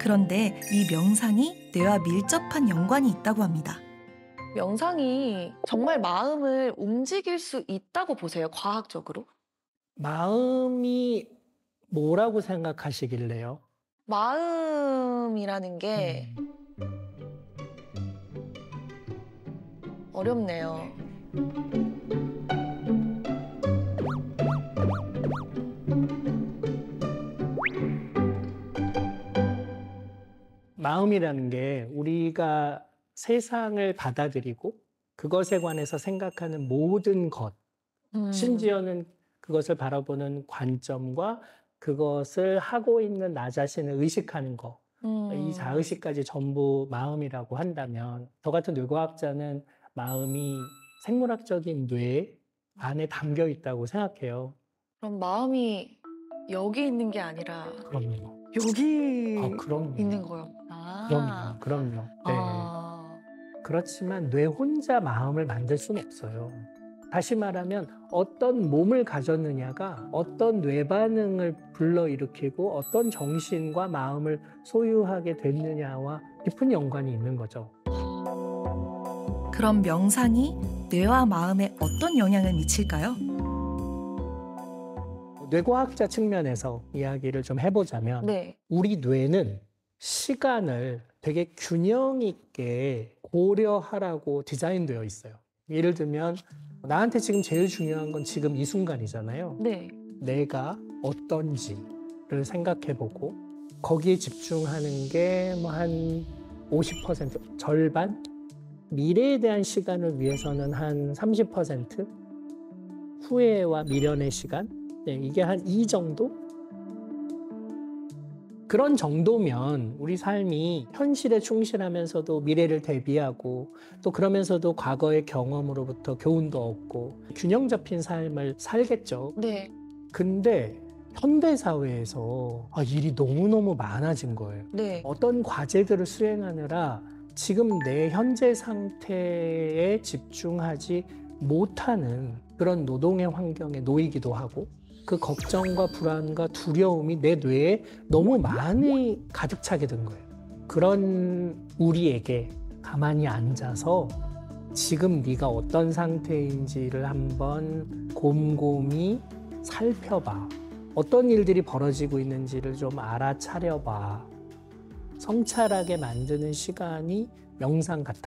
그런데 이 명상이 뇌와 밀접한 연관이 있다고 합니다. 명상이 정말 마음을 움직일 수 있다고 보세요, 과학적으로? 마음이 뭐라고 생각하시길래요? 마음이라는 게 어렵네요. 마음이라는 게 우리가 세상을 받아들이고 그것에 관해서 생각하는 모든 것, 심지어는 그것을 바라보는 관점과 그것을 하고 있는 나 자신을 의식하는 것, 이 자의식까지 전부 마음이라고 한다면 저 같은 뇌과학자는 마음이 생물학적인 뇌 안에 담겨 있다고 생각해요. 그럼 마음이 여기 있는 게 아니라 그럼요. 여기 그럼요. 있는 거였구나. 그럼요. 네. 아. 그렇지만 뇌 혼자 마음을 만들 수는 없어요. 다시 말하면 어떤 몸을 가졌느냐가 어떤 뇌 반응을 불러일으키고 어떤 정신과 마음을 소유하게 됐느냐와 깊은 연관이 있는 거죠. 그럼 명상이 뇌와 마음에 어떤 영향을 미칠까요? 뇌과학자 측면에서 이야기를 좀 해보자면 네. 우리 뇌는 시간을 되게 균형 있게 고려하라고 디자인되어 있어요. 예를 들면 나한테 지금 제일 중요한 건 지금 이 순간이잖아요. 네. 내가 어떤지를 생각해보고 거기에 집중하는 게 뭐 한 50%, 절반? 미래에 대한 시간을 위해서는 한 30%? 후회와 미련의 시간? 네, 이게 한 이 정도? 그런 정도면 우리 삶이 현실에 충실하면서도 미래를 대비하고 또 그러면서도 과거의 경험으로부터 교훈도 얻고 균형 잡힌 삶을 살겠죠. 네. 근데 현대사회에서 일이 너무너무 많아진 거예요. 네. 어떤 과제들을 수행하느라 지금 내 현재 상태에 집중하지 못하는 그런 노동의 환경에 놓이기도 하고 그 걱정과 불안과 두려움이 내 뇌에 너무 많이 가득 차게 된 거예요. 그런 우리에게 가만히 앉아서 지금 네가 어떤 상태인지를 한번 곰곰이 살펴봐. 어떤 일들이 벌어지고 있는지를 좀 알아차려봐. 성찰하게 만드는 시간이 명상 같아요.